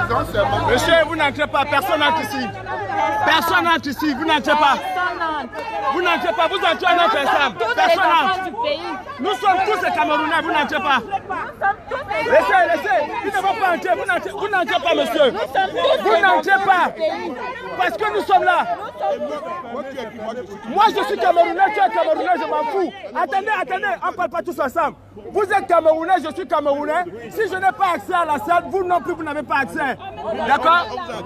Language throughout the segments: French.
Monsieur, vous n'entrez pas, personne n'entre ici. Personne n'entre ici, vous n'entrez pas. Vous n'entrez pas, vous entrez en notre ensemble. Personne n'entre. Nous sommes tous les Camerounais, vous n'entrez pas. Laissez, ils ne vont pas entrer, vous n'entrez pas, monsieur. Vous n'entrez pas. Parce que nous sommes là. Moi, je suis Camerounais, tu es Camerounais, je m'en fous. Attendez, on ne parle pas tous ensemble. Vous êtes Camerounais, je suis Camerounais. Si je n'ai pas accès à la salle, vous non plus, vous n'avez pas accès. D'accord?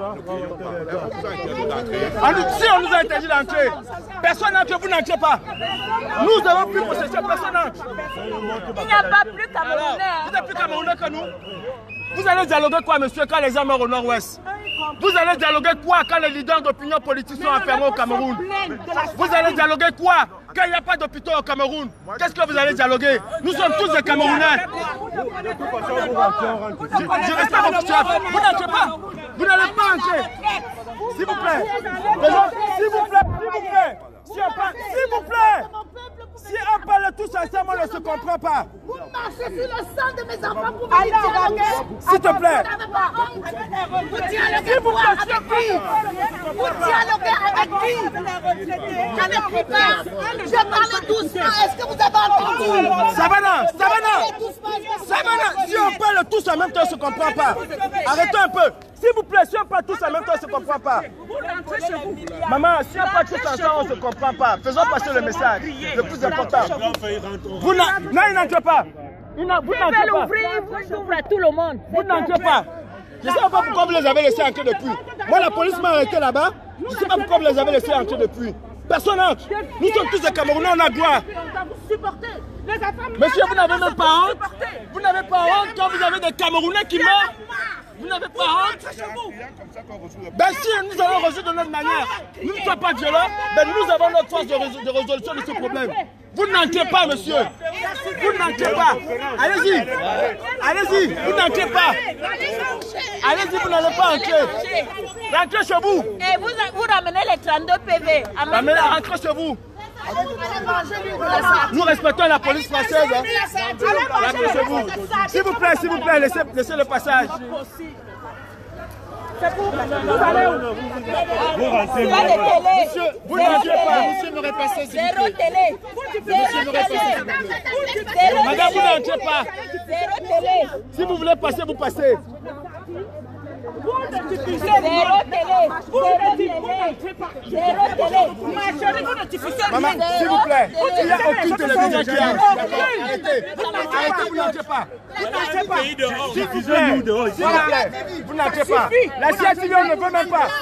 Si on nous a interdit d'entrer, personne n'entre, vous n'entrez pas. Nous avons plus possession, personne n'entre. Il n'y a pas plus Camerounais. Vous êtes plus Camerounais que nous? Vous allez dialoguer quoi, monsieur, quand les gens meurent au nord-ouest? Vous allez dialoguer quoi quand les leaders d'opinion politique sont enfermés au Cameroun? Vous allez dialoguer quoi quand il n'y a pas d'hôpitaux au Cameroun? Qu'est-ce que vous allez dialoguer? Nous sommes tous des Camerounais. Je reste à votre chef. Vous n'entrez pas. Vous n'allez pas entrer. S'il vous plaît. S'il vous plaît. S'il vous plaît. Si on parle tous ensemble, on ne se comprend pas. Vous marchez sur le sang de mes enfants pour me dialoguer. S'il te plaît. Vous dialoguez avec qui? Vous dialoguez avec qui? Je ne prie pas. Je parle doucement. Est-ce que vous avez entendu? Savannah. Si on parle tous en même temps, on ne se comprend pas. Arrêtez un peu. S'il vous plaît, si on parle tous en même temps, on ne se comprend pas. Maman, si on parle tous ensemble, on ne se comprend pas. Faisons passer le message. Le plus important. Vous n'entrez pas. Vous n'entrez pas. Vous ouvrez à tout le monde. Vous n'entrez pas. Je ne sais pas pourquoi vous les avez laissés entrer depuis. Moi, la police m'a arrêté là-bas. Je ne sais pas pourquoi vous les avez laissés entrer depuis. Personne n'entre. Nous sommes tous des Camerounais, on a droit. Monsieur, vous n'avez même pas honte. Vous n'avez pas honte quand vous avez des Camerounais qui meurent. Vous n'avez pas honte. Ben si nous allons résoudre de notre manière, nous ne sommes pas violents, ben nous avons notre force de résolution de ce problème. Vous n'entrez pas, monsieur. Vous n'entrez pas. Allez-y, vous n'entrez pas. Allez-y, vous n'allez pas entrer. Rentrez chez vous. Et vous ramenez les 32 PV. Rentrez chez vous. Nous respectons la police française. Rentrez chez vous. S'il vous plaît, laissez le passage. Vous allez où? Vous rentrez. Pas de télé. Monsieur, vous n'entrez pas. Monsieur me repassez. Zéro télé. Zéro télé. Madame, vous n'entrez pas. Zéro télé. Si vous voulez passer, vous passez. Zéro télé. Zéro télé. Maman, s'il vous plaît, il n'y a aucune télévision qui a. Arrêtez, vous n'entrez pas. S'il vous plaît, vous n'entrez pas. La CIATV, on ne veut même pas.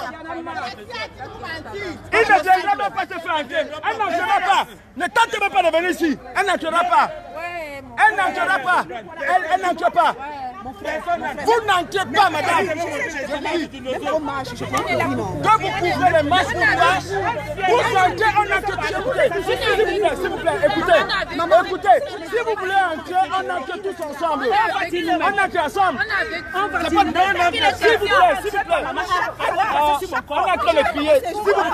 Il ne viendra même pas se faire entrer. Elle n'entrera pas. Ne tentez même pas de venir ici. Elle n'entrera pas. Elle n'entrera pas. Elle n'entre pas. Vous n'entrez pas, madame. Quand vous couvrez les masques pour moi, vous entrez, on entre. S'il vous plaît, écoutez. Si vous voulez entrer, on entre tous ensemble. On entre ensemble. S'il vous plaît. On est en train de crier.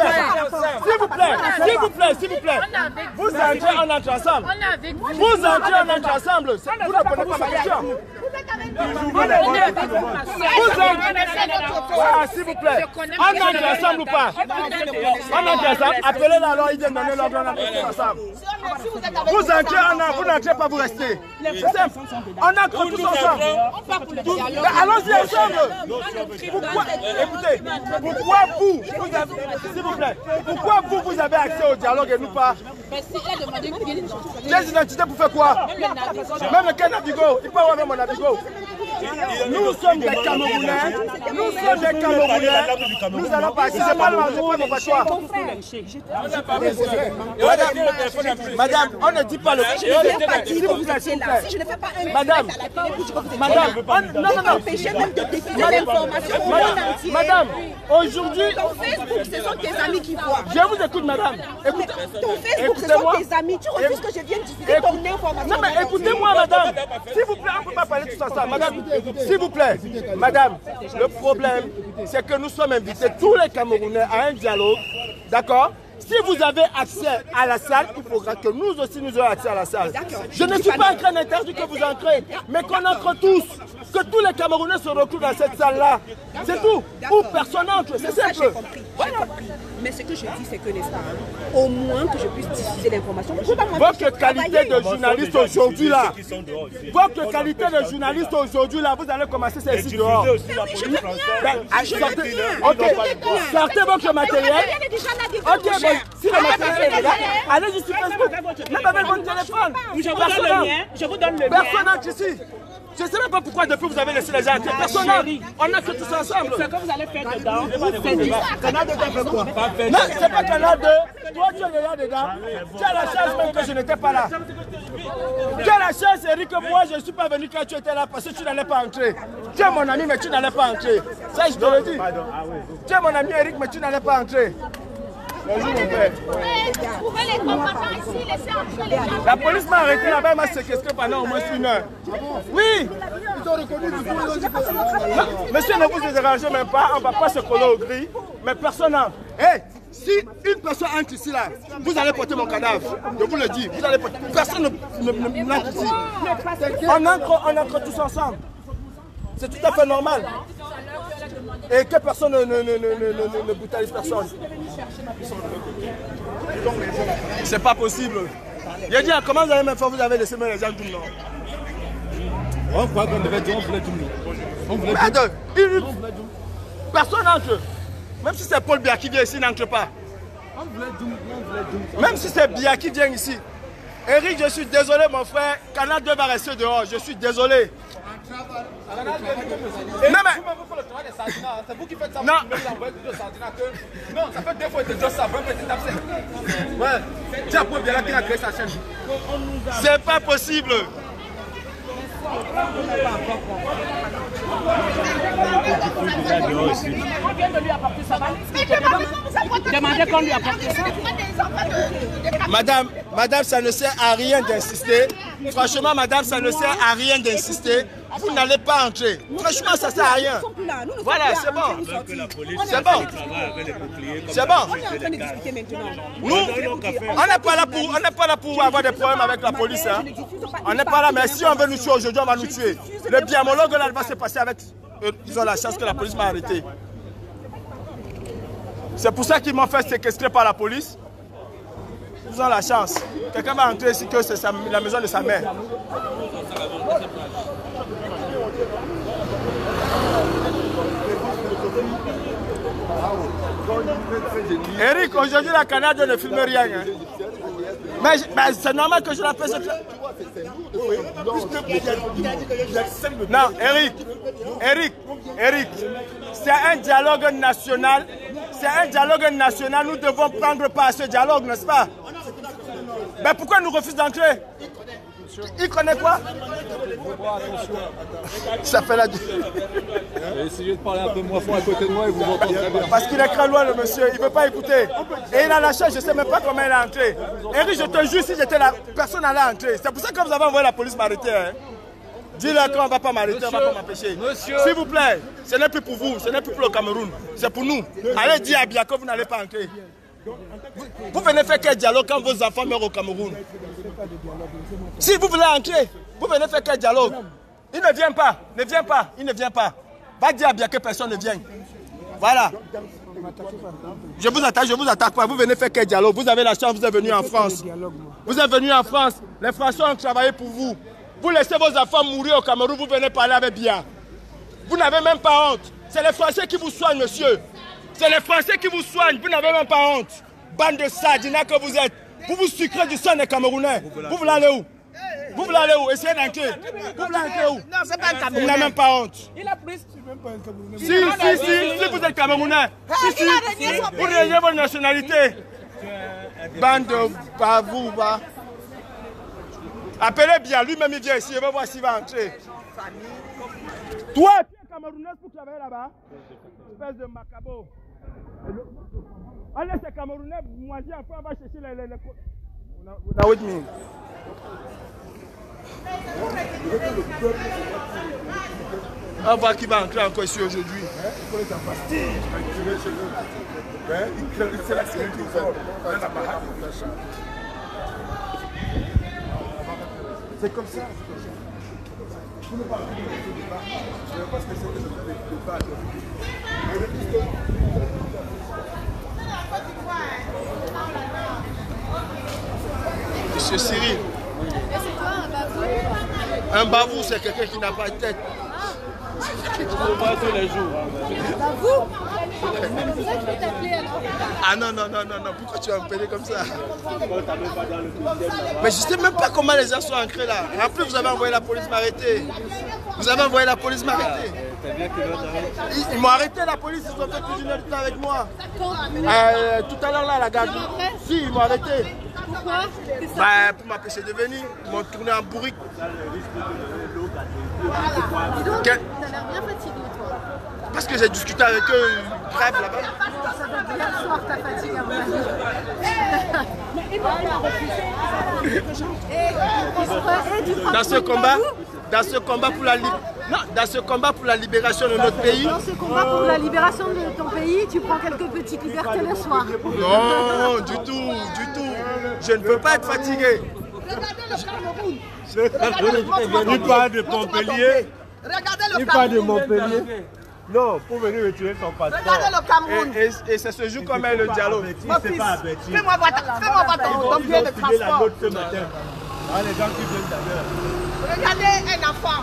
S'il vous plaît. Vous entrez, on entre ensemble. Vous entrez, on entre ensemble. Vous ne prenez pas ma question. S'il vous plaît. On entre ensemble ou pas? On entre ensemble. Appelez-la alors, ils viennent donner l'ordre, on entre ensemble. Vous entrez, vous n'entrez pas, vous restez. C'est simple. On entre tous ensemble. Allons-y ensemble. Pourquoi? Écoutez, s'il vous plaît, pourquoi vous avez accès au dialogue et nous pas? Quelle identité pour faire quoi? Même quel Navigo? Il peut avoir même un Navigo. Nous sommes des Camerounais. Nous allons passer. C'est pas le choix. Madame, on ne dit pas le Si je ne fais pas un madame, non. Empêcher même de diffuser l'information au monde entier. Madame, aujourd'hui. Ton Facebook, ce sont tes amis qui voient. Je vous écoute, madame. Ton Facebook, ce sont tes amis. Tu refuses que je vienne diffuser ton information. Non, mais écoutez-moi, madame. S'il vous plaît, on ne peut pas parler tout ça. Madame, s'il vous plaît. Madame, le problème, c'est que nous sommes invités, tous les Camerounais, à un dialogue. D'accord? Si vous avez accès à la salle, il faudra que nous aussi nous ayons accès à la salle. Je ne suis pas en train d'interdire que vous entrez, mais qu'on entre tous. Que tous les Camerounais se retrouvent dans cette salle-là. C'est tout. Ou personne n'entre. C'est simple. Voilà. Mais ce que je dis, c'est que, n'est-ce pas, au moins que je puisse diffuser l'information. Votre qualité de journaliste aujourd'hui là, votre qualité de journaliste aujourd'hui là, vous allez commencer celle-ci dehors. Sortez votre matériel. Ok, bon, si le matériel est là, allez-y sur Facebook. Même avec votre téléphone. Je vous donne le lien. Personne n'entre ici. Je ne sais même pas pourquoi depuis vous avez laissé les gens entrer. Personne n'entre. On a que tous ensemble. Ce que vous allez faire dedans, Canal 2 fait quoi? Non, c'est pas Canal 2. Toi, tu es là dedans. Tu as la chance même que je n'étais pas là. Tu as la chance, Eric, que moi, je ne suis pas venu quand tu étais là parce que tu n'allais pas entrer. Tu es mon ami, mais tu n'allais pas entrer. Ça, je te le dis. Tu es mon ami, Eric, mais tu n'allais pas entrer. Bonjour, mon père. La police m'a arrêté là-bas, elle m'a séquestré pendant au moins 1 heure. Oui. Ils ont reconnu du coup. Monsieur, ne vous dérangez même pas, on ne va pas se coller au gris, mais personne n'a. Hey, si une personne entre ici là, vous allez porter mon cadavre. Je vous le dis, vous allez porter. Personne n'entre ici. On entre tous ensemble. C'est tout à fait normal. Et que personne ne brutalise personne. C'est pas possible. J'ai dit, comment vous allez me faire, vous avez laissé les gens tout le monde. On croit qu'on devait dire, on voulait tout le monde. Personne n'entre. Même si c'est Paul Biya qui vient ici, n'entre pas. Même si c'est Biya qui vient ici. Eric, je suis désolé mon frère, Canal 2 va rester dehors, je suis désolé. Non mais... C'est vous qui faites ça. Non, ça fait 2 fois que tu dis ça, ouais. Tiens, Paul Biya qui a créé sa chaîne. C'est pas possible. Demandez qu'on lui apporte ça. Madame, ça ne sert à rien d'insister. Franchement, madame, ça ne sert à rien d'insister. Vous n'allez pas entrer. Franchement, ça ne sert à rien. Voilà, c'est bon. C'est bon. C'est bon. Nous, on n'est pas là pour avoir des problèmes avec la police. Hein. On n'est pas là, mais si on veut nous tuer aujourd'hui, on va nous tuer. Le biamologue là va se passer avec... Ils ont la chance que la police m'a arrêté. C'est pour ça qu'ils m'ont fait séquestrer par la police. Ils ont la chance. Quelqu'un va entrer ici que c'est la maison de sa mère. Eric, aujourd'hui la Canal 2 ne filme rien. Hein. Mais c'est normal que je la fasse. Non, Eric, c'est un dialogue national. C'est un dialogue national. Nous devons prendre part à ce dialogue, n'est-ce pas? Mais pourquoi nous refusent d'entrer? Il connaît quoi? Ça fait la... Essayez de parler un peu moins fort à côté de moi et vous m'entendez très bien. Parce qu'il est très loin le monsieur, il ne veut pas écouter. Et il a la chance, je ne sais même pas comment il est entré. Eric, je te jure, si j'étais là, personne n'allait entrer. C'est pour ça que vous avez envoyé la police m'arrêter. Hein. Dis-leur qu'on ne va pas m'arrêter, on ne va pas m'empêcher. S'il vous plaît, ce n'est plus pour vous, ce n'est plus pour le Cameroun, c'est pour nous. Allez dire à Biya que vous n'allez pas entrer. Vous venez faire quel dialogue quand vos enfants meurent au Cameroun? Si vous voulez entrer, vous venez faire quel dialogue? Il ne vient pas, il ne vient pas. Va dire à Biya que personne ne vient. Voilà. Je vous attaque pas. Vous venez faire quel dialogue? Vous avez la chance, vous êtes venu en France. Vous êtes venu en France. Les Français ont travaillé pour vous. Vous laissez vos enfants mourir au Cameroun, vous venez parler avec Biya. Vous n'avez même pas honte. C'est les Français qui vous soignent, monsieur. C'est les Français qui vous soignent, vous n'avez même pas honte. Bande de sardines que vous êtes. Vous vous sucrez du sang des Camerounais. Vous voulez aller où? Vous voulez aller où? Essayez d'entrer. Vous voulez entrer où? Non, c'est pas un Camerounais. Vous n'avez même pas honte. Il a pris... Si, vous êtes Camerounais. Si, vous reniez votre nationalité. Bande de bavou, va. Appelez bien, lui-même il vient ici, il va voir s'il va entrer. Toi, tu es Camerounais pour travailler là-bas? Espèce de macabo. Allez, c'est Camerounais, moi dis après on va chercher les... Now with me. On va voir qui va entrer encore ici aujourd'hui. C'est comme ça. Monsieur Cyril. Un bavou, c'est quelqu'un qui n'a pas de tête. On voit tous les jours. Bavou? C'est ça que je vais t'appeler alors. Ah non, pourquoi tu vas me payer comme ça? Mais je ne sais même pas comment les gens sont ancrés là. En plus, vous avez envoyé la police m'arrêter. Vous avez envoyé la police m'arrêter. Ils m'ont arrêté, la police, ils ont fait plus d'une heure de temps avec moi. Tout à l'heure là, à la gare. Si, ils m'ont arrêté. Pourquoi? Pour m'empêcher de venir. Ils m'ont tourné en bourrique. Dis donc, t'as l'air bien fatigué toi. Parce que j'ai discuté avec eux, une grève là-bas. Ça doit être hier soir ta fatigue à mon avis. Dans ce combat pour la libération de notre pays. Dans ce combat pour la libération de ton pays, tu prends quelques petites libertés le soir. Non, du tout. Je ne veux pas être fatigué. Regardez le Cameroun. Il parle de Montpellier. Regardez le Il parle de Cameroun. Montpellier. Non, pour venir retirer son passeport. Regardez le Cameroun. Et c'est ce jour qu'on met le dialogue. Mon fils, fais-moi voir ton billet de transport. Ce matin. Ah, les gens qui viennent d'ailleurs. Regardez un enfant.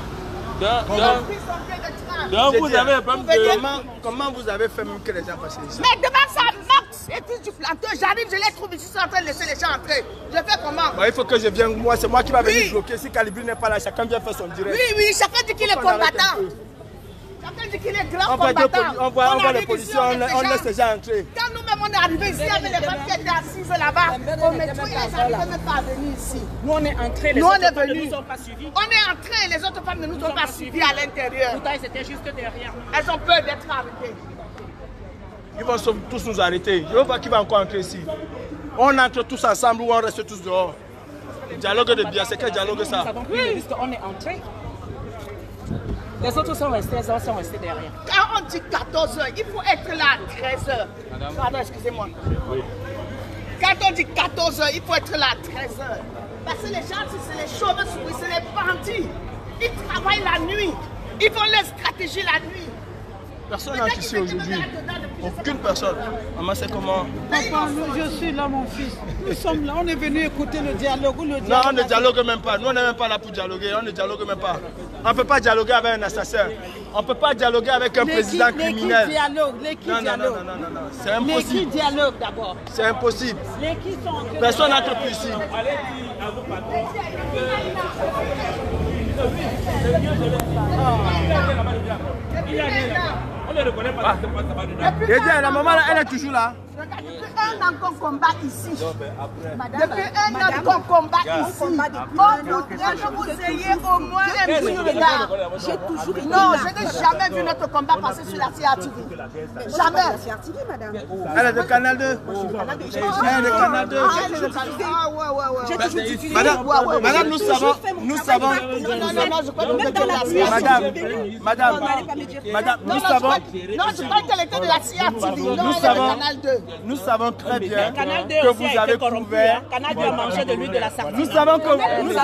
Donc vous avez un problème de... Comment vous avez fait même que les gens passent ici? Mais devant ça, Max, et puis du planteur, j'arrive, je les trouve ici, ils sont en train de laisser les gens entrer. Je fais comment? Il faut que je vienne, moi, c'est moi qui va venir bloquer. Si Calibri n'est pas là, chacun vient faire son direct. Oui, chacun dit qu'il est combattant. Chacun dit qu'il est grand combattant. On voit les policiers, on laisse les gens entrer. Quand nous-mêmes on est arrivés ici avec les femmes qui étaient assises là-bas, on met tout, ils n'arrivaient même pas à venir ici. Nous, on est entrés, les Nous, on autres est femmes ne venus. nous ont pas suivis. On est entrés, les autres femmes ne nous ont pas suivis à l'intérieur. Pourtant, ils étaient juste derrière nous. Elles ont peur d'être arrêtées. Ils vont tous nous arrêter. Je ne veux pas qui va encore entrer ici. On entre tous ensemble ou on reste tous dehors. Le dialogue de bien, c'est quel dialogue ça? Nous avons pris le risque, on est entrés. Les autres sont restés, les autres sont restés derrière. Quand on dit 14 h, il faut être là à 13 h. Pardon, excusez-moi. Quand on dit 14 h, il faut être là à 13 h. Parce que les gens, c'est les chauves-souris, c'est les bandits. Ils travaillent la nuit. Ils font leur stratégie la nuit. Personne n'entre ici aujourd'hui. Aucune personne. Maman, c'est comment? Papa, je suis là, mon fils. Nous sommes là, on est venu écouter le dialogue. Non, on ne dialogue même pas. Nous, on n'est même pas là pour dialoguer. On ne dialogue même pas. On ne peut pas dialoguer avec un assassin. On ne peut pas dialoguer avec un président criminel. Non. C'est impossible. L'équipe dialogue d'abord. C'est impossible. L'équipe sont... Personne n'entre plus ici. On ne le connaît pas. Et bien, la maman, là, elle est toujours là. Depuis un an qu'on combat ici. Depuis un an qu'on combat ici. On voudrait que vous ayez au moins un petit regard. J'ai toujours été Non, là. je n'ai jamais vu notre combat passer sur la CRTV. Jamais. CRTV, madame. Elle est de Canal 2. Elle est de Canal 2. Ah ouais. J'ai toujours diffusé. Madame, nous savons. Non, je crois que vous êtes de la CRTV. Madame, nous savons. Non, je crois qu'elle était de la CRTV. Non, elle est de Canal 2. Nous savons très bien Canal 2 que aussi vous a avez été corrompu. couvert. Canal 2 a mangé de l'huile de la sardine. Nous savons que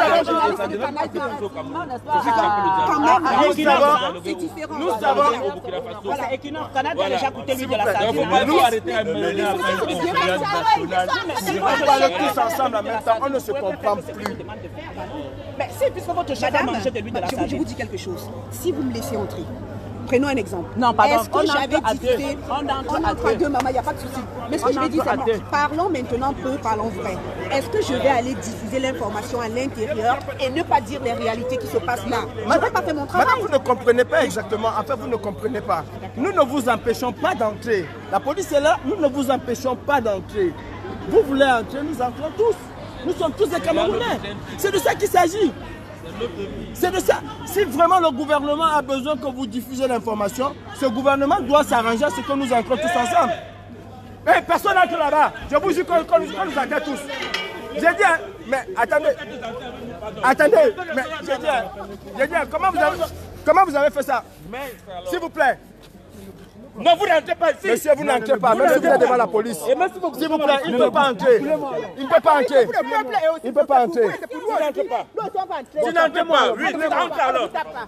nous savons. Voilà, Equinox, Canal 2 a déjà coûté l'huile de la sardine. Il ne faut pas arrêter à mener à Si vous parlez tous ensemble en même temps, on ne se comprend plus. Mais c'est puisque votre chef a mangé de l'huile de la Je sardine. vous dis quelque chose. Si vous me laissez entrer, prenons un exemple. Non, pardon, Est-ce que on j'avais entre à diffusé... deux. On entre On à entre à deux. deux, maman, il n'y a pas de souci. Mais ce que On je vais dire, entre à c'est deux. parlons maintenant peu, parlons vrai. Est-ce que je vais aller diffuser l'information à l'intérieur et ne pas dire les réalités qui se passent là? Je n'aurais pas fait mon travail. Madame, vous ne comprenez pas exactement. En fait, vous ne comprenez pas. Nous ne vous empêchons pas d'entrer. La police est là, nous ne vous empêchons pas d'entrer. Vous voulez entrer, nous entrons tous. Nous sommes tous des Camerounais. C'est de ça qu'il s'agit. C'est de ça. Si vraiment le gouvernement a besoin que vous diffusez l'information, ce gouvernement doit s'arranger à ce que nous entrons tous ensemble. Mais personne n'entre là-bas. Je vous jure qu'on nous attend tous. J'ai dit, mais attendez. Attendez, mais j'ai dit, comment vous avez fait ça? S'il vous plaît. Non, vous n'entrez pas ici. Monsieur, vous n'entrez pas, même si vous êtes devant la police. S'il vous plaît, il ne peut pas entrer. Il ne peut pas entrer. Il ne peut pas entrer. Tu n'entres pas. Tu n'entres pas. Oui, tu entres alors.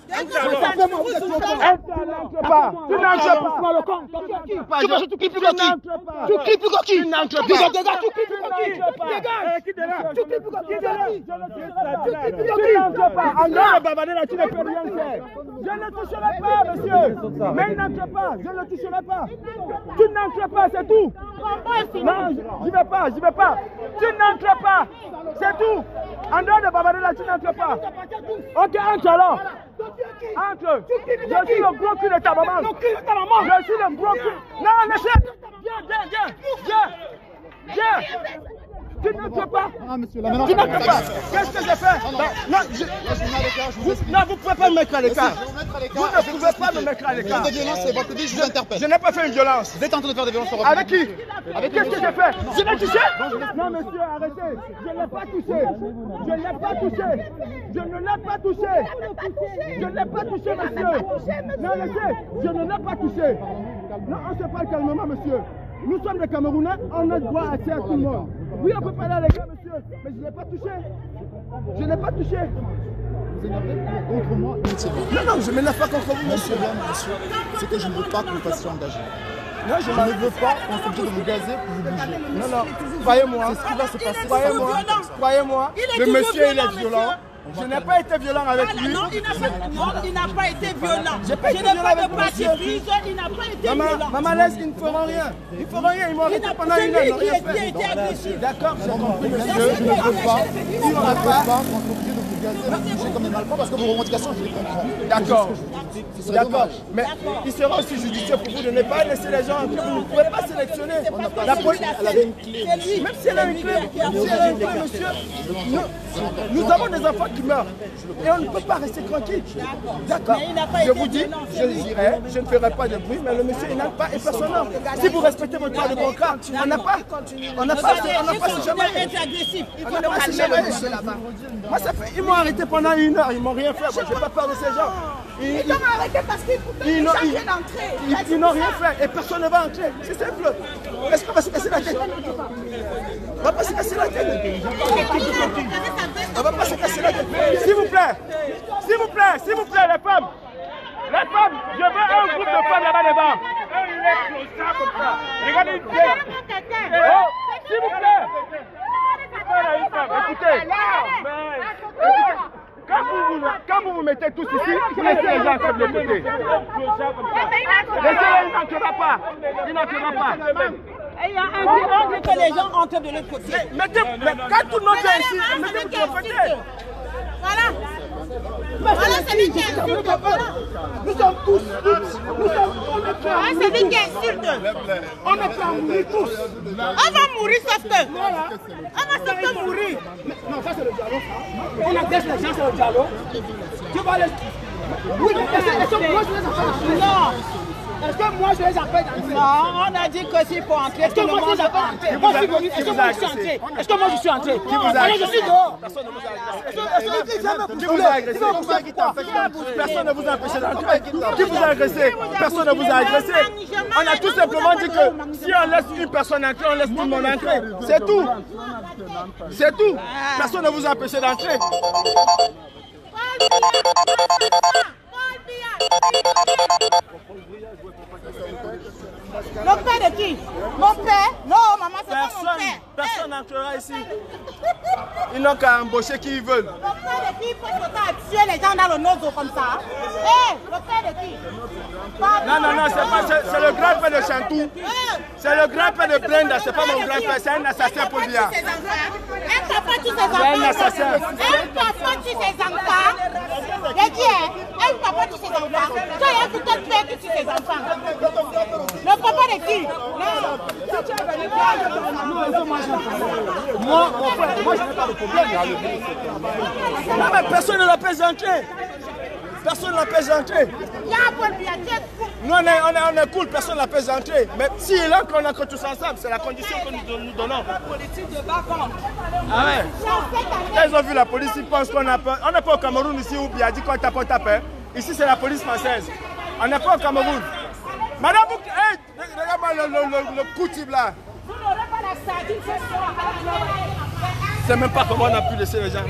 Tu n'entres pas. Tu clips pour qui? Tu clips pour qui? Tu n'entres pas. Tu clips pour qui? Tu clips pour qui? Tu n'entres pas. En dehors de Babadé, là, tu ne peux rien faire. Je ne toucherai pas, monsieur. Mais il n'entre pas. Je ne toucherai pas. Tu n'entres pas, c'est tout. Non, j'y vais pas, j'y vais pas. Tu n'entres pas, c'est tout. En dehors de Babadé, là, tu n'entres pas. Ok, entre alors. Entre. Je suis le gros cul de ta maman. Je suis le gros cul. Non, laissez. Viens. Tu n'entres pas. Tu n'entres pas. Qu'est-ce que j'ai fait? Non, vous ne pouvez pas me mettre à l'écart. Vous ne pouvez pas me mettre à l'écart. Je vous interpelle. Je n'ai pas fait une violence. Vous êtes en train de faire des violences sur Avec qui? Qu'est-ce que j'ai fait? Je l'ai touché? Non, monsieur, arrêtez. Je ne l'ai pas touché. Je ne l'ai pas touché. Je ne l'ai pas touché. Je ne l'ai pas touché, monsieur. Non, laissez. Je ne l'ai pas touché. Non, on se parle calmement, monsieur. Nous sommes des Camerounais, on a droit à accès à tout le monde. Oui, on peut parler à l'écart, monsieur, mais je ne l'ai pas touché. Je ne l'ai pas touché. Vous énervez contre moi inutilement. Non, je ne m'énerve pas contre vous, monsieur. Monsieur, c'est que je ne veux pas que vous fassiez engager. Non, Je ne veux pas qu'on soit obligé de vous gazer pour vous bouger. Non, croyez-moi. C'est ce qui va se passer. Croyez-moi, le monsieur, il est violent. Je n'ai pas été violent avec lui. Non, il n'a pas été violent. J'ai pas été violent avec vous, monsieur. Il n'a pas été violent. Maman laisse qu'ils ne feront rien. Ils feront rien, ils m'ont arrêté pendant une heure. Ils n'ont rien fait. D'accord, j'ai compris, monsieur. Je ne veux pas qu'on soit obligé de vous gazer, de vous bouger comme des malpropres parce que vos revendications, je les comprends. D'accord. Ce serait D'accord. dommage. Mais il sera aussi judicieux pour vous de ne pas laisser les gens entrer. Vous ne pouvez pas sélectionner. La police, Elle avait une clé. même si elle a une clé, monsieur, nous avons des enfants qui meurent. Et on ne peut pas rester tranquille. D'accord. Je vous dis, je dirai, je ne ferai pas de bruit, mais le monsieur, il n'a pas et personne n'a. Si vous respectez votre droit de contrat, on n'a pas ce chemin. Il faut Moi, ça fait, ils m'ont arrêté pendant une heure, ils m'ont rien fait. Moi, j'ai pas peur de ces gens. Ils t'ont arrêté parce qu'ils viennent d'entrer. Ils n'ont rien fait et personne ne va entrer. C'est simple. Est-ce qu'on va se casser la tête? On va pas se casser la tête. On va pas se casser la tête. S'il vous plaît, les femmes. Les femmes, je veux un groupe de femmes là-bas devant. Il est comme ça. Regardez une tête. Oh, s'il vous plaît. Écoutez. Quand vous vous mettez tous ici, laissez les gens de l'autre côté. Laissez-les, il n'entrera pas. Il n'entrera pas. Et il y a un qui dit que les gens entrent de l'autre côté. Mais quand tout le monde est ici, mettez-vous de l'autre côté. Voilà. Voilà, c'est lui qui insulte. Nous sommes tous. C'est lui qui insulte. On est prêts à mourir tous. On va mourir sauf que. On va sauf que mourir. Non, ça c'est le dialogue. On agresse les gens, c'est le dialogue. Tu vas les... Oui, mais est-ce que moi je les appelle? Non. Est-ce que moi je les appelle? Non, on a dit que s'il faut entrer, Est-ce que moi je les appelle? Moi je suis venu. Est-ce que moi je suis entré? Est-ce que moi je suis entré? Qui vous a agressé? Je suis dehors. Personne ne vous a agressé. Qui vous a agressé? Personne ne vous a empêché d'entrer. Qui vous a agressé? Personne ne vous a agressé. On a tout simplement dit que si on laisse une personne entrer, on laisse tout le monde entrer. C'est tout. C'est tout. Personne ne vous a empêché d'entrer. Le père de qui? Mon père? Non, maman, c'est pas mon père. Personne n'entrera ici. Ils n'ont qu'à embaucher qui ils veulent. Le père de qui? Il faut se tuer les gens dans le nozo comme ça. Hé, le père de qui? Non, c'est le grand-père de Chantou. C'est le grand-père de Brenda, c'est pas mon grand-père, c'est un assassin pour lui. Un papa tue ses enfants. Un assassin. Un papa tue ses enfants. J'ai dit, un papa tue ses enfants. Toi, il y a plutôt le père qui tue ses enfants. Le papa de qui? Moi, je n'ai pas de problème. Non, mais personne ne l'empêche d'entrer. Personne n'empêche d'entrer. Nous, on est cool, personne n'empêche d'entrer. Mais si là, qu'on a que tous ensemble, c'est la condition que nous donnons. Ah ouais. Quand ils ont vu la police, ils pensent qu'on a peur. On n'est pas au Cameroun ici où Biadi qu'on tape. Ici, c'est la police française. On n'est pas au Cameroun. Madame, hey, regarde-moi le coup type là. Vous n'aurez pas la sardine ce soir. Je ne sais même pas comment on a pu laisser les gens.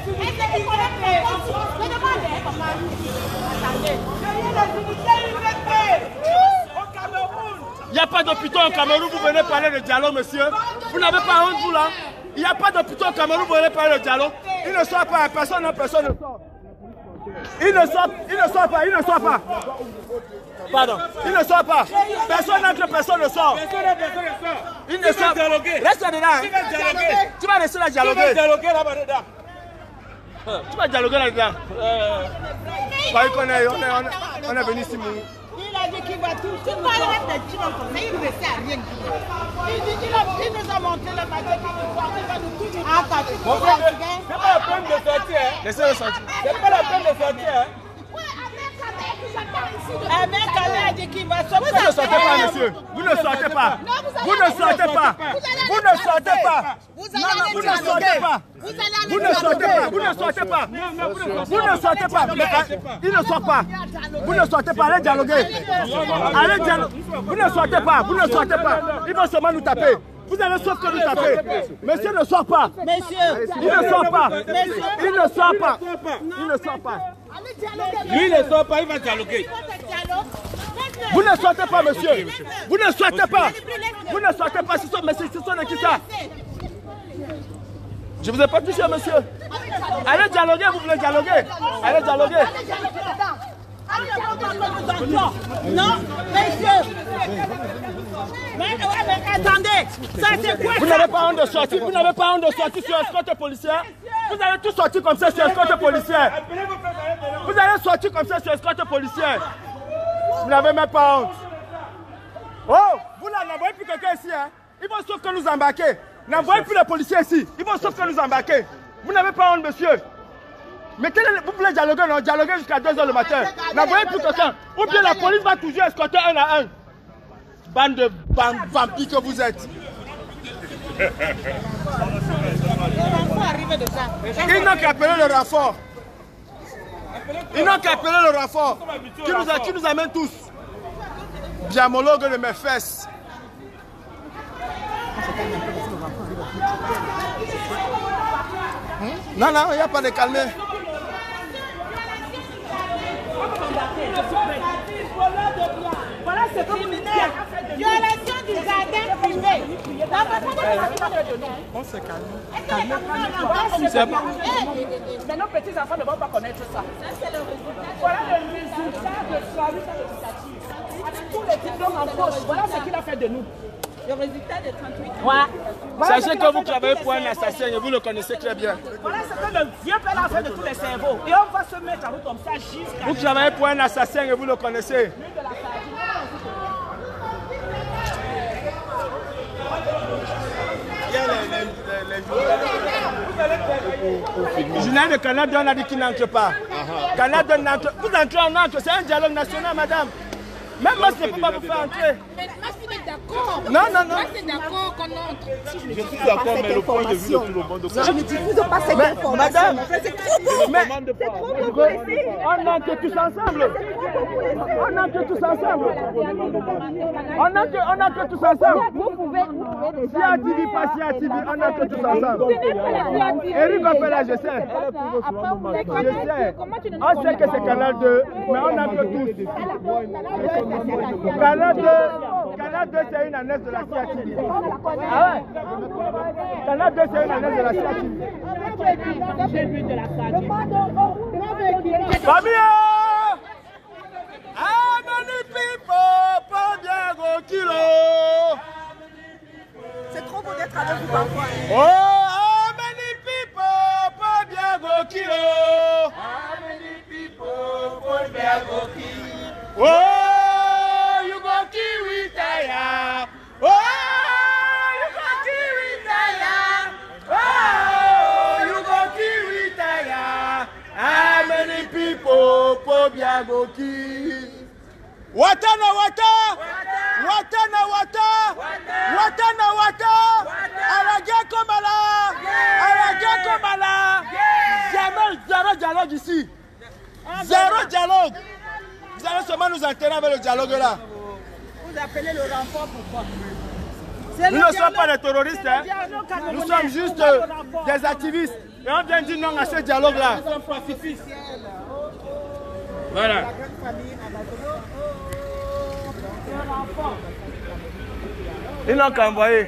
Il n'y a pas d'hôpital au Cameroun, vous venez parler de dialogue, monsieur. Vous n'avez pas honte, vous là. Il n'y a pas d'hôpital au Cameroun, vous venez parler de dialogue. Il ne sort pas, personne ne sort. Il ne sort pas. Pardon, il ne sort pas. Personne n'entre, personne ne sort. Il ne sort pas. Reste là-dedans. Tu vas rester là dialoguer. Tu vas dialoguer là-dedans. On est venu ici. Il a dit qu'il va tout. Tu vas le mettre des gens comme ça, il ne sait rien. Il nous a montré le matin qu'il va nous tout dire. C'est pas la peine de sortir. Laissez-le sortir. C'est pas la peine de sortir. Ahmed a dit qu'il va sortir. Vous ne sortez pas, monsieur. Vous ne sortez pas. Vous ne sortez pas. Vous ne sortez pas. Vous ne sortez pas. Vous ne sortez pas. Vous ne sortez pas. Vous ne sortez pas. Il ne sort pas. Vous ne sortez pas. Allez dialoguer. Allez dialoguer. Vous ne sortez pas. Vous ne sortez pas. Ils vont seulement nous taper. Vous allez sauf que nous taper. Monsieur ne sort pas. Monsieur. Il ne sort pas. Il ne sort pas. Il ne sort pas. Lui, il ne sort pas, il va dialoguer. Vous ne sortez pas, monsieur. Vous ne sortez pas. Vous ne sortez pas. Ce sont de qui ça? Je ne vous ai pas touché, monsieur. Allez dialoguer, vous voulez dialoguer. Allez dialoguer. Non, monsieur. Mais attendez, ça c'est quoi? Vous n'avez pas honte de sortir. Vous n'avez pas honte de sortir sur escorte policière. Vous allez tous sortir comme ça sur escorte policière. Vous allez sortir comme ça sur escorte policière. Vous n'avez même pas honte. Oh, vous là, n'envoyez plus quelqu'un ici. Hein. Ils vont sauf que nous embarquer. N'envoyez plus les policiers ici. Ils vont sauf que nous embarquer. Vous n'avez pas honte, monsieur. Vous voulez dialoguer, non? Dialoguer jusqu'à 2 h le matin. N'envoyez plus quelqu'un. Ou bien la police va toujours escorter un à un. Bande de vampires que vous êtes. Ils n'ont qu'à appeler le renfort. Ils n'ont qu'à appeler le renfort. Qui nous amène tous. Diamologue de mes fesses. Non, il n'y a pas de calmer. Voilà ce criminel. Violation du jardin privé. On se calme. Mais nos petits enfants ne vont pas connaître ça. Voilà le résultat de service éducatif. Avec tous les diplômes en poche, voilà ce qu'il a fait de nous. Le résultat de 38 ans. Ouais. Sachez que vous travaillez pour un assassin et vous le connaissez très bien. Voilà ce que le vieux père a fait de tous les cerveaux. Et on va se mettre en route comme ça jusqu'à... Vous travaillez pour un assassin et vous le connaissez. Journal de Canada, on a dit qu'il n'entre pas. Canada n'entre. Vous entrez, on entre. C'est un dialogue national, madame. Même moi, je ne peux pas vous faire entrer. Mais moi, je suis d'accord. Non. Moi, je suis d'accord qu'on entre. Je suis d'accord, mais le point de vue de tout le monde. Je ne diffuse pas cette information. Madame, c'est trop beau. C'est trop beau. On entre tous ensemble. On entre tous ensemble. On entre tous ensemble. Vous pouvez Si à TV passe, si à TV, on entre tous ensemble. Eric a fait là, je sais. On sait que c'est Canal 2, mais on entre tous. Canal 2, c'est une annexe de la CIATV. Ah ouais? Canal 2, c'est une annexe de la CIATV. Famille! How many people pour bien gros kilo? C'est trop beau d'être avec vous parfois. Oh, how many people pour bien gros kilo? How many people pour bien gros kilo? Oh, you go kiwi tire. Oh, you go kiwi tire. Oh, you go kiwi tire. How many people Pobia Goki. Watana Wata! Watana Wata! Watana Wata! Alaga Komala! Alaga Komala! Jamais zéro dialogue ici. Zéro dialogue. Vous allez seulement nous enterrer avec le dialogue là. Vous appelez le renfort pourquoi? Nous ne sommes pas des terroristes, hein. Nous sommes juste des activistes. Et on vient dire non à ce dialogue-là. Nous sommes pacifistes. Voilà. Ils n'ont qu'à envoyer.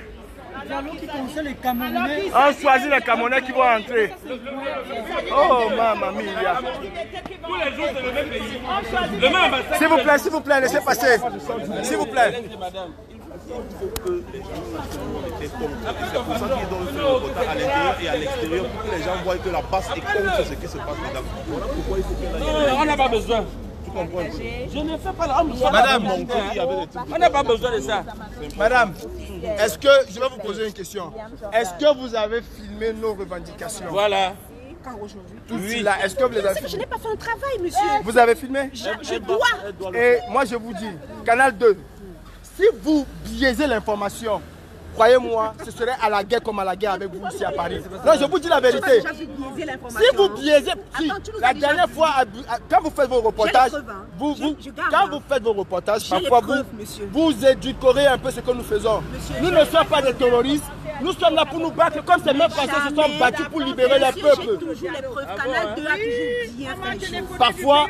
On choisit les Camerounais qui vont entrer. Oh, maman mia. Tous les jours, c'est le même pays. S'il vous plaît, laissez passer. S'il vous plaît. Il faut que les gens c'est pour ça qu'ils donnent le quota à l'intérieur et à l'extérieur pour que les gens voient que la base est contre ce qui se passe là-dedans. Voilà pourquoi il faut que on n'a pas besoin. Tu comprends? Je ne fais pas la Madame, on n'a pas besoin de ça. Madame, est-ce que, je vais vous poser une question. Est-ce que vous avez filmé nos revendications? Voilà. Quand aujourd'hui? Tout cela, est-ce que vous les avez Je filmés? n'ai pas fait un travail, monsieur. Vous avez filmé? Je dois. Et moi je vous dis, Canal 2, si vous biaisez l'information, croyez-moi, ce serait à la guerre comme à la guerre avec vous ici à Paris. Non, je vous dis la vérité. Si vous biaisez, si, la dernière fois, quand vous faites vos reportages, quand vous faites vos reportages, parfois vous édulcorez un peu ce que nous faisons. Nous ne sommes pas des terroristes. Nous sommes là pour nous battre comme ces mêmes Français se sont battus pour libérer les peuples. Parfois,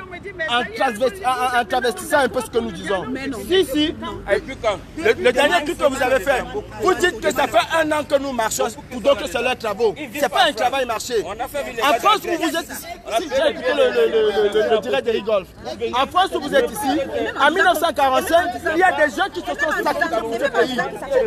en travestissant un peu ce que nous disons. Si, le dernier truc que vous avez fait, vous dites que ça fait 1 an que nous marchons pour d'autres c'est leurs travaux. Ce n'est pas un travail marché. En France où vous êtes ici, si j'ai écouté le direct de Rigolf, en France où vous êtes ici, en 1945, il y a des gens qui se sont sacrifiés pour ce pays.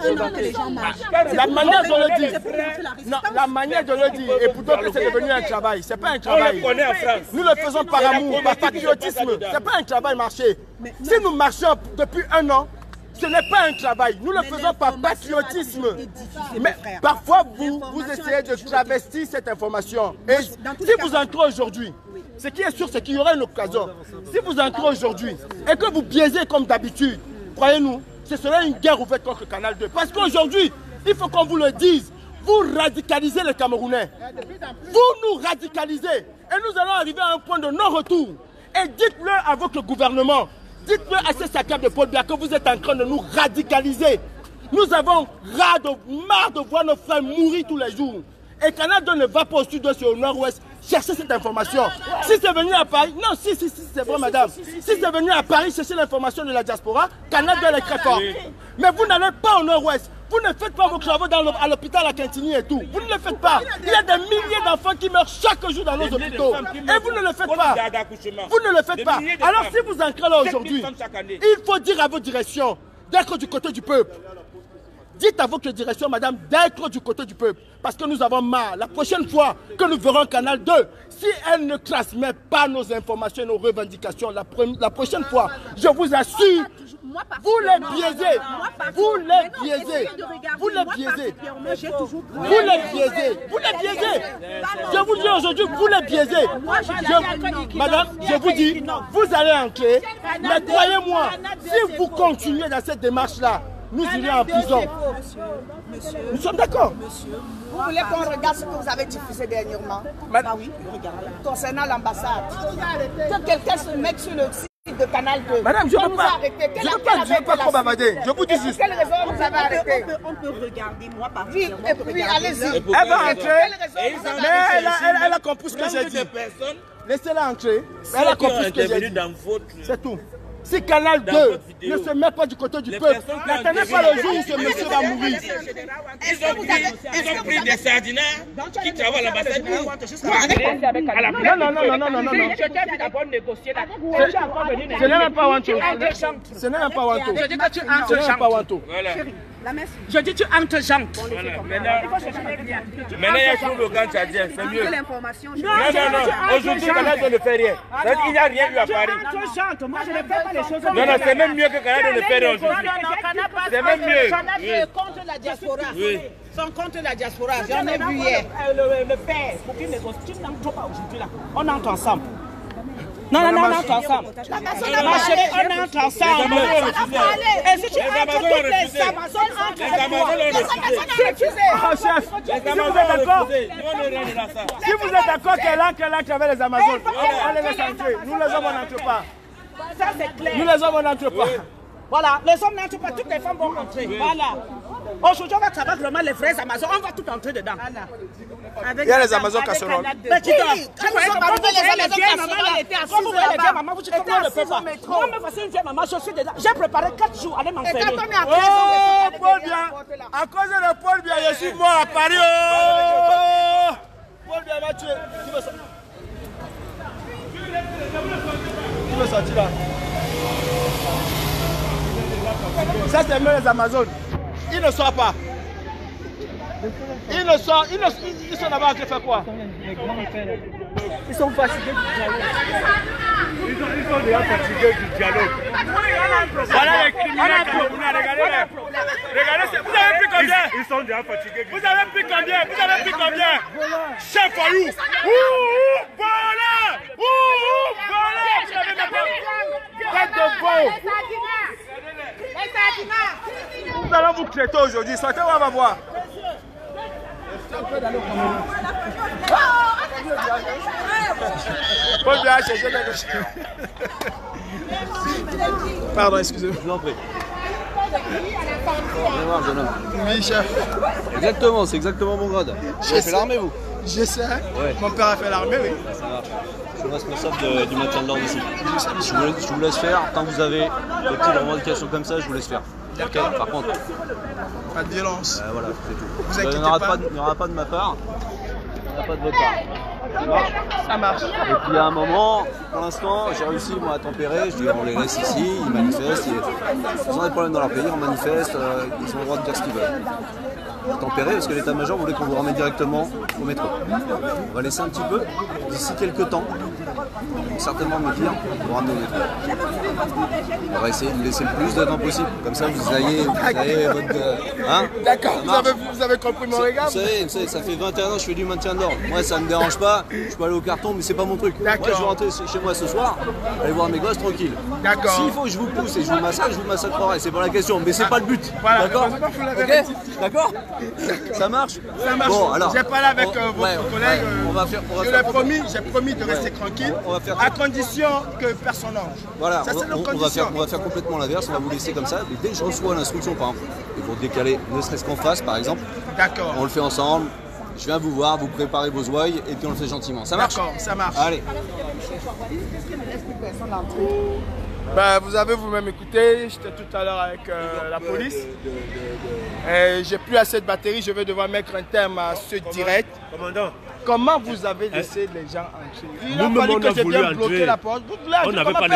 La manière de le dire, non, la manière de le dire, et pour d'autres c'est devenu un travail. Ce n'est pas un travail. Nous le faisons par amour, par patriotisme. Ce n'est pas un travail marché. Si nous marchons depuis 1 an, ce n'est pas un travail. Nous le faisons par patriotisme. Mais parfois, vous essayez de travestir cette information. Et si vous entrez aujourd'hui, ce qui est sûr, c'est qu'il y aura une occasion. Si vous entrez aujourd'hui et que vous biaisez comme d'habitude, croyez-nous, ce serait une guerre ouverte contre Canal 2. Parce qu'aujourd'hui, il faut qu'on vous le dise, vous radicalisez les Camerounais. Vous nous radicalisez. Et nous allons arriver à un point de non-retour. Et dites-le à votre gouvernement. Dites-le à ces sacables de Paul Biya que vous êtes en train de nous radicaliser. Nous avons marre de voir nos frères mourir tous les jours. Et Canal 2 ne va pas au sud-ouest, c'est au nord-ouest chercher cette information. Si c'est venu à Paris, non, si, c'est vrai, madame. Si c'est venu à Paris chercher l'information de la diaspora, Canal 2 est très fort. Mais vous n'allez pas au nord-ouest. Vous ne faites pas vos travaux à l'hôpital à Quintini et tout. Vous ne le faites pas. Il y a des milliers d'enfants qui meurent chaque jour dans nos hôpitaux. Et vous ne le faites pas. Vous ne le faites pas. Alors si vous entrez là aujourd'hui, il faut dire à vos directions d'être du côté du peuple. Dites à votre direction, madame, d'être du côté du peuple. Parce que nous avons marre. La prochaine fois que nous verrons Canal 2, si elle ne transmet pas nos informations et nos revendications, la prochaine fois, je vous assure, vous les biaisez. Vous les biaisez. Vous les biaisez. Vous les biaisez. Vous les biaisez. Je vous dis aujourd'hui, vous les biaisez. Madame, je vous dis, vous allez entrer. Mais croyez-moi, si vous continuez dans cette démarche-là, nous irions en prison. Monsieur. Nous sommes d'accord. Vous voulez qu'on regarde ce que vous avez diffusé dernièrement? Oui, regardez. Concernant l'ambassade. Que quelqu'un se mette sur le site de Canal 2. Madame, je ne veux pas trop bavarder. Je vous dis juste. Quelle raison vous avez arrêté? On peut regarder, moi par Oui, et puis allez-y. Elle va entrer. Mais elle a compris ce que j'ai dit. Laissez-la entrer. Elle a compris ce que j'ai dit. C'est tout. Si Canal 2 ne se met pas du côté du peuple, n'attendez pas le jour où ce monsieur va mourir. Ils ont pris des sardinaires qui travaillent à l'ambassade. Non. Ce n'est même pas Wanto. Ce n'est même pas Wanto. Je dis que tu entres. Je dis tu entres jante. Maintenant, il y a tout le grand tchadien, c'est mieux. Non. Aujourd'hui, Canal 2 ne fait rien. Il n'y a rien eu à Paris. Moi, je ne fais pas les choses. Non, c'est même mieux que Canal 2 ne fait rien aujourd'hui. C'est même mieux. Canal 2 est contre la diaspora. Oui. Ils sont contre la diaspora. J'en ai vu hier. Le père, pour qu'il négocie, tu n'entres pas aujourd'hui là. On entre ensemble. Non, on entre ensemble. Ma chérie, on entre ensemble. Et si tu entres, toutes les Amazones entrent avec toi. Chef, si vous êtes d'accord, si vous êtes d'accord qu'elle entre avec les Amazones, on les laisse entrer. Nous les hommes, on n'entre pas. Ça, c'est clair. Nous les hommes, on n'entre pas. Voilà, les hommes n'entrent pas, toutes les femmes vont entrer. Voilà. Aujourd'hui, on va travailler vraiment les vrais Amazones, on va tout entrer dedans. Il y a les Amazones casseroles. Mais qui quand vous voyez les vieilles mamans, vous dites comment on ne peut pas. Moi, me voici une vieille maman, je suis dedans. J'ai préparé 4 jours, allez m'enfermer. Oh, Paul Biya, à cause de Paul Biya, je suis mort à Paris. Oh, Paul Biya m'a tué. Qui veut sortir là? Ça, c'est même les Amazones. Ils ne sortent pas. Ils sont là-bas en train de faire quoi? Ils sont fatigués du dialogue. Ils sont déjà fatigués du dialogue. Voilà les criminels camerounais, regardez-les. Regardez, vous avez pris combien? Ils sont déjà fatigués. Vous avez pris combien? Vous avez pris combien? Chef Fayou. Voilà. Voilà. Vous avez même pas. Tête de veau. Nous allons vous traiter aujourd'hui. Sortez, on va voir. Paul Biya, pardon, excusez-moi. Je vous en prie. Oui, chef. Exactement, c'est exactement mon grade. Vous avez fait l'armée, vous? J'essaie. Ouais. Mon père a fait l'armée, oui. Ça marche. Je suis responsable du maintien de l'ordre ici. Je vous laisse faire. Tant que vous avez des petites revendications comme ça, je vous laisse faire. Ok, par contre. Pas de violence. Voilà, c'est tout. Vous Il n'y aura pas de ma part. Il n'y aura pas de votre part. Ça marche? Ça marche. Et puis à un moment, pour l'instant, j'ai réussi moi à tempérer. Je dis on les laisse ici, ils manifestent. Ils ont des problèmes dans leur pays, on manifeste, ils ont le droit de dire ce qu'ils veulent. Tempérer parce que l'état-major voulait qu'on vous ramène directement au métro. On va laisser un petit peu, d'ici quelques temps, certainement me dire, vous ramener au métro. On va essayer de laisser le plus de temps possible, comme ça vous ayez votre... Hein? D'accord, vous avez compris mon regard? Vous savez, ça fait 21 ans que je fais du maintien de l'ordre. Moi ça ne me dérange pas, je peux aller au carton, mais c'est pas mon truc. Moi je vais rentrer chez moi ce soir, aller voir mes gosses tranquille. D'accord. S'il faut que je vous pousse et je vous massacre, je vous massacrerai, c'est pas la question, mais c'est pas le but. Voilà. D'accord? Ok? D'accord? Ça marche? Ça marche. Bon, alors, j'ai parlé avec votre collègue. J'ai promis de rester tranquille, à condition que personne n'entre. Voilà, ça, on va faire complètement l'inverse, on va vous laisser comme ça. Et dès que je reçois l'instruction, par exemple, et pour décaler, ne serait-ce qu'en face, par exemple, on le fait ensemble. Je viens vous voir, vous préparez vos ouailles et puis on le fait gentiment. Ça marche? D'accord, ça marche. Allez. Ben, vous avez vous-même écouté, j'étais tout à l'heure avec la police. J'ai plus assez de batterie, je vais devoir mettre un terme à ce direct. Commandant. Comment vous avez laissé les gens entrer? Il a Nous-mêmes, fallu on que a j'ai voulu bien bloqué entrer. la porte. On n'avait pas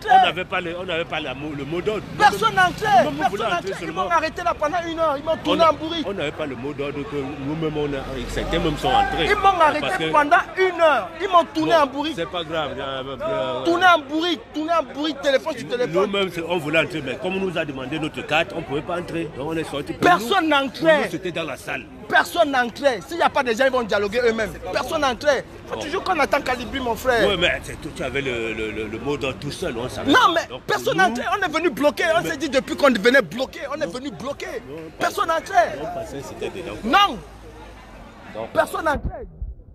le mot d'ordre. Personne n'entrait. Personne n'entrait. Ils m'ont arrêté là pendant 1 heure. Ils m'ont tourné en bourrique. On n'avait pas le mot d'ordre que nous-mêmes, certains même sont entrés. Ils m'ont arrêté pendant 1 heure. Ils m'ont tourné en bourrique. C'est pas grave. Tourné en bourrique, téléphone sur téléphone. Nous-mêmes, on voulait entrer, mais comme on nous a demandé notre carte, on ne pouvait pas entrer. Donc on est sorti. Personne n'entrait. C'était dans la salle. Personne n'entrait. S'il n'y a pas de gens, ils vont dialoguer eux-mêmes. Personne n'entrait. Il faut toujours qu'on attend Calibri, mon frère. Oui, mais tu avais le mot d'ordre tout seul. On savait. Non, mais personne n'entrait. On est venu bloquer. On s'est dit depuis qu'on venait bloquer, on est venu bloquer. Personne n'entrait. Non. Personne n'entrait.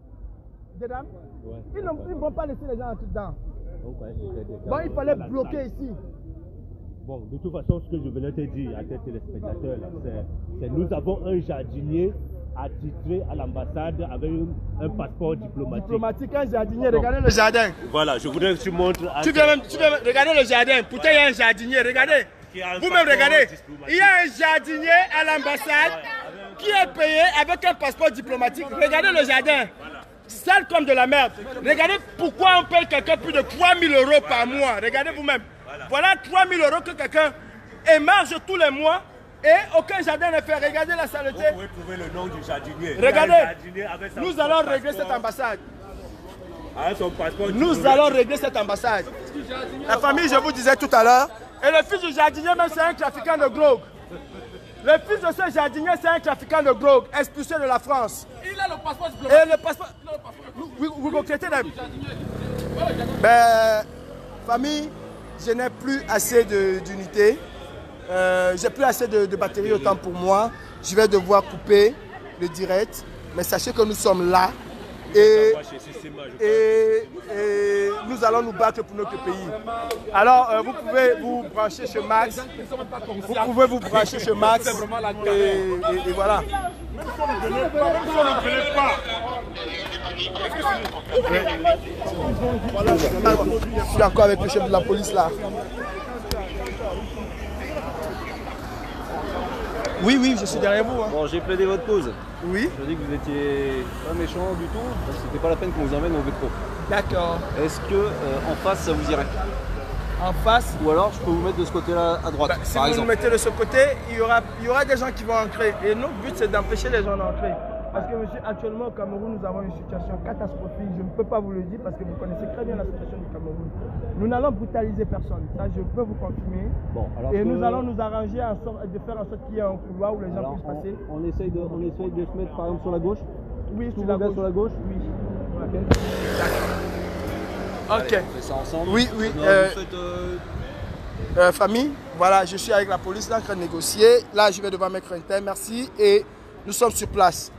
Ils ne vont pas laisser les gens entrer dedans. Bon, il fallait bloquer ici. Bon, de toute façon, ce que je venais te dire à tes téléspectateurs, c'est nous avons un jardinier attitré à l'ambassade avec un passeport diplomatique. Un jardinier, regardez le jardin. Voilà, je voudrais que tu montres. Tu viens même, regardez le jardin. Pourtant, il y a un jardinier, regardez. Vous-même, regardez. Il y a un jardinier à l'ambassade qui est payé avec un passeport diplomatique. Regardez le jardin. Sale comme de la merde. Regardez pourquoi on paye quelqu'un plus de 3 000 € par mois. Regardez vous-même. Voilà 3 000 € que quelqu'un émarge tous les mois et aucun jardin ne fait. Regardez la saleté. Vous pouvez trouver le nom du jardinier. Regardez, nous allons régler cette ambassade. Nous allons régler cette ambassade. La famille, je vous disais tout à l'heure, et le fils du jardinier même c'est un trafiquant de drogue. Le fils de ce jardinier c'est un trafiquant de drogue, expulsé de la France. Il a le passeport diplomatique. Et le passeport... Vous regrettez Ben, famille, je n'ai plus assez d'unités. J'ai plus assez de batterie autant pour moi. Je vais devoir couper le direct. Mais sachez que nous sommes là. Et nous allons nous battre pour notre pays. Alors, vous pouvez vous brancher chez Max. Vous pouvez vous brancher chez Max. Et voilà. Je suis encore avec le chef de la police là. Oui, oui, je suis derrière vous. Hein. Bon, j'ai plaidé votre cause. Oui. Je dis que vous étiez pas méchant du tout, parce que c'était pas la peine qu'on vous emmène au métro. D'accord. Est-ce que en face ça vous irait? En face? Ou alors je peux vous mettre de ce côté-là à droite, Si par vous exemple. nous mettez de ce côté, il y aura des gens qui vont entrer. Et notre but c'est d'empêcher les gens d'entrer. Parce que monsieur, actuellement au Cameroun, nous avons une situation catastrophique. Je ne peux pas vous le dire parce que vous connaissez très bien la situation du Cameroun. Nous n'allons brutaliser personne, ça je peux vous confirmer. Bon, alors et nous allons nous arranger de faire en sorte qu'il y ait un couloir où les gens puissent passer. On essaye de se mettre par exemple sur la gauche. Oui, sur la gauche. Sur la gauche. Oui. Ok. Ok. Allez, on fait ça ensemble. Oui, oui. Famille, voilà, je suis avec la police là en train de négocier. Là, je vais devoir mettre un terme, merci. Et nous sommes sur place.